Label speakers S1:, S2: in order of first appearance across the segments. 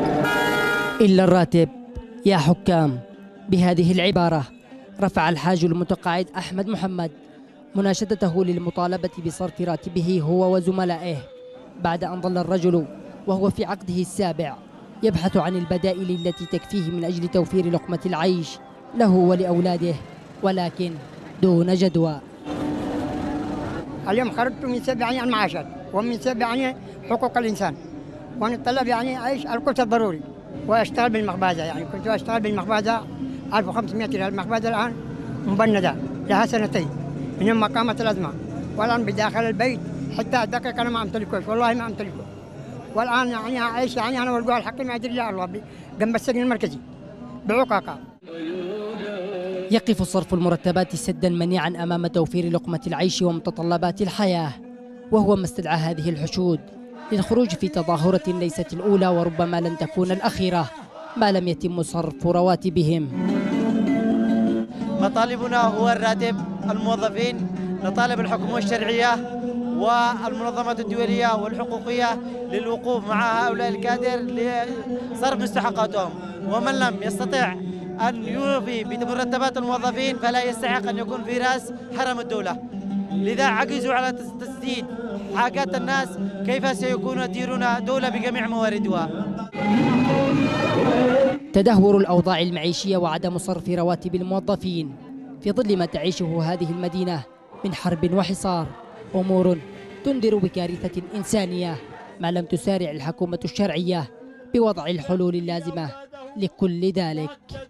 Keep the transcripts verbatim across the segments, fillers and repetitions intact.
S1: إلا الراتب يا حكام. بهذه العبارة رفع الحاج المتقاعد أحمد محمد مناشدته للمطالبة بصرف راتبه هو وزملائه بعد أن ظل الرجل وهو في عقده السابع يبحث عن البدائل التي تكفيه من أجل توفير لقمة العيش له ولأولاده، ولكن دون جدوى.
S2: اليوم خرجت من سبب يعني المعاشات ومن سبب يعني حقوق الإنسان، ونتطلب يعني أعيش القوت الضروري وأشتغل بالمخبزة. يعني كنت أشتغل بالمخبزة ألف وخمسمائة ريال. المخبزة الآن مبندة لها سنتين من يوم ما قامت الأزمة، والآن بداخل البيت حتى الدقيق أنا ما أمتلكوش، والله ما أمتلكه. والآن يعني أعيش يعني أنا والقوى الحقي ما يدري الله الله جنب السجن المركزي بعقاقة.
S1: يقف صرف المرتبات سدا منيعا أمام توفير لقمة العيش ومتطلبات الحياة، وهو ما استدعى هذه الحشود للخروج في تظاهرة ليست الأولى وربما لن تكون الأخيرة ما لم يتم صرف رواتبهم.
S3: مطالبنا هو الراتب. الموظفين نطالب الحكومة الشرعية والمنظمات الدولية والحقوقية للوقوف مع هؤلاء الكادر لصرف مستحقاتهم، ومن لم يستطع أن يوفي بمرتبات الموظفين فلا يستحق أن يكون في رأس حرم الدولة. لذا عجزوا على تسديد حاجات الناس، كيف سيكون يديرون دولة بجميع مواردها؟
S1: تدهور الأوضاع المعيشية وعدم صرف رواتب الموظفين في ظل ما تعيشه هذه المدينة من حرب وحصار أمور تنذر بكارثة إنسانية ما لم تسارع الحكومة الشرعية بوضع الحلول اللازمة لكل ذلك.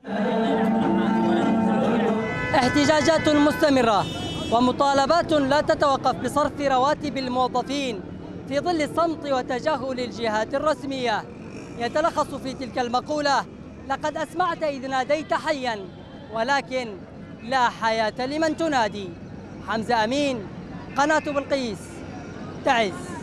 S4: احتجاجات مستمرة ومطالبات لا تتوقف بصرف رواتب الموظفين في ظل الصمت وتجاهل الجهات الرسمية، يتلخص في تلك المقولة: لقد أسمعت إذ ناديت حيا ولكن لا حياة لمن تنادي. حمزة أمين، قناة بلقيس، تعز.